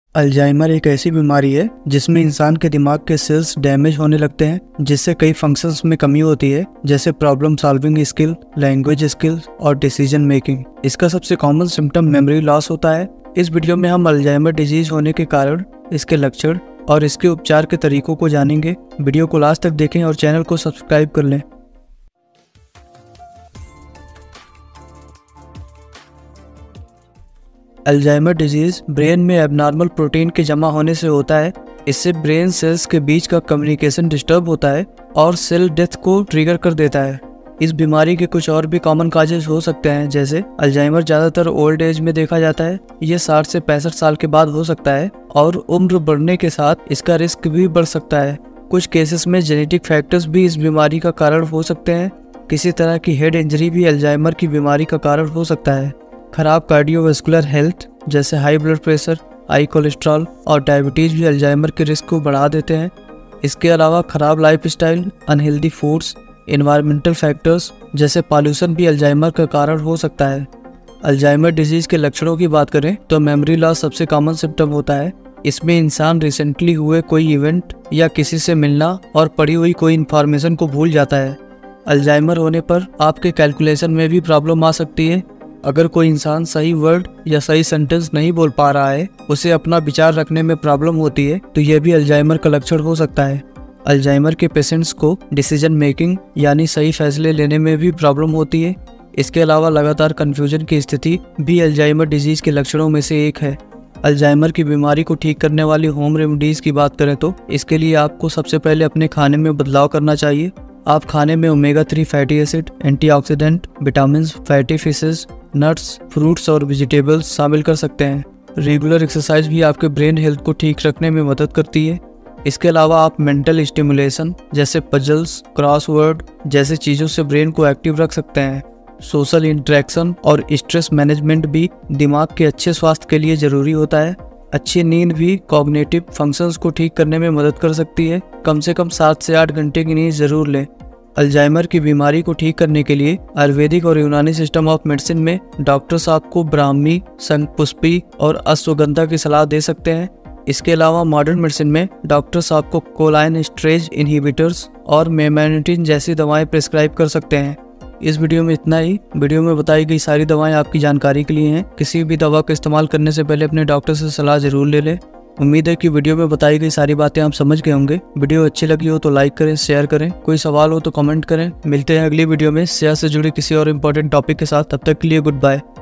Alzheimer एक ऐसी बीमारी है जिसमें इंसान के दिमाग के सेल्स डैमेज होने लगते हैं, जिससे कई फंक्शंस में कमी होती है, जैसे problem solving skill, language skills और डिसीजन मेकिंग। इसका सबसे कॉमन सिम्टम मेमोरी लॉस होता है। इस वीडियो में हम अल्जाइमर डिजीज होने के कारण, इसके लक्षण और इसके उपचार के तरीकों को जानेंगे। वीडियो को लास्ट तक देखें और चैनल को सब्सक्राइब कर लें। अल्जाइमर डिजीज ब्रेन में एबनॉर्मल प्रोटीन के जमा होने से होता है। इससे ब्रेन सेल्स के बीच का कम्युनिकेशन डिस्टर्ब होता है और सेल डेथ को ट्रिगर कर देता है। इस बीमारी के कुछ और भी कॉमन काजेज हो सकते हैं, जैसे अल्जाइमर ज़्यादातर ओल्ड एज में देखा जाता है। ये 60 से 65 साल के बाद हो सकता है और उम्र बढ़ने के साथ इसका रिस्क भी बढ़ सकता है। कुछ केसेस में जेनेटिक फैक्टर्स भी इस बीमारी का कारण हो सकते हैं। किसी तरह की हेड इंजरी भी अल्जाइमर की बीमारी का कारण हो सकता है। खराब कार्डियोवास्कुलर हेल्थ जैसे high blood pressure, high cholesterol और डायबिटीज़ भी अल्जाइमर के रिस्क को बढ़ा देते हैं। इसके अलावा खराब lifestyle, unhealthy foods, environmental factors जैसे पॉल्यूशन भी अल्जाइमर का कारण हो सकता है। अल्जाइमर डिजीज़ के लक्षणों की बात करें तो मेमोरी लॉस सबसे कॉमन सिम्टम होता है। इसमें इंसान रिसेंटली हुए कोई इवेंट या किसी से मिलना और पढ़ी हुई कोई इन्फॉर्मेशन को भूल जाता है। अल्जाइमर होने पर आपके कैलकुलेशन में भी प्रॉब्लम आ सकती है। अगर कोई इंसान सही वर्ड या सही सेंटेंस नहीं बोल पा रहा है, उसे अपना विचार रखने में प्रॉब्लम होती है, तो यह भी अल्जाइमर का लक्षण हो सकता है। अल्जाइमर के पेशेंट्स को डिसीजन मेकिंग यानी सही फैसले लेने में भी प्रॉब्लम होती है। इसके अलावा लगातार कन्फ्यूजन की स्थिति भी अल्जाइमर डिजीज के लक्षणों में से एक है। अल्जाइमर की बीमारी को ठीक करने वाली होम रेमेडीज की बात करें तो इसके लिए आपको सबसे पहले अपने खाने में बदलाव करना चाहिए। आप खाने में omega 3 fatty acid, antioxidant, vitamin, fatty fishes, nuts, fruits और वेजिटेबल्स शामिल कर सकते हैं। रेगुलर एक्सरसाइज भी आपके ब्रेन हेल्थ को ठीक रखने में मदद करती है। इसके अलावा आप मेंटल स्टिमुलेशन जैसे पजल्स, क्रॉसवर्ड जैसे चीज़ों से ब्रेन को एक्टिव रख सकते हैं। सोशल इंटरेक्शन और स्ट्रेस मैनेजमेंट भी दिमाग के अच्छे स्वास्थ्य के लिए ज़रूरी होता है। अच्छी नींद भी कॉग्निटिव फंक्शंस को ठीक करने में मदद कर सकती है। कम से कम 7 से 8 घंटे की नींद ज़रूर लें। अल्जाइमर की बीमारी को ठीक करने के लिए आयुर्वेदिक और यूनानी सिस्टम ऑफ मेडिसिन में डॉक्टर्स आपको ब्राह्मी, शंखपुष्पी और अश्वगंधा की सलाह दे सकते हैं। इसके अलावा मॉडर्न मेडिसिन में डॉक्टर्स आपको कोलाइनेस्टरेज इनहिबिटर्स और मेमेटिन जैसी दवाएं प्रिस्क्राइब कर सकते हैं। इस वीडियो में इतना ही। वीडियो में बताई गई सारी दवाएं आपकी जानकारी के लिए हैं। किसी भी दवा का इस्तेमाल करने से पहले अपने डॉक्टर से सलाह जरूर ले लें। उम्मीद है कि वीडियो में बताई गई सारी बातें आप समझ गए होंगे। वीडियो अच्छी लगी हो तो लाइक करें, शेयर करें। कोई सवाल हो तो कमेंट करें। मिलते हैं अगली वीडियो में सेहत से जुड़े किसी और इम्पोर्टेंट टॉपिक के साथ। तब तक के लिए गुड बाय।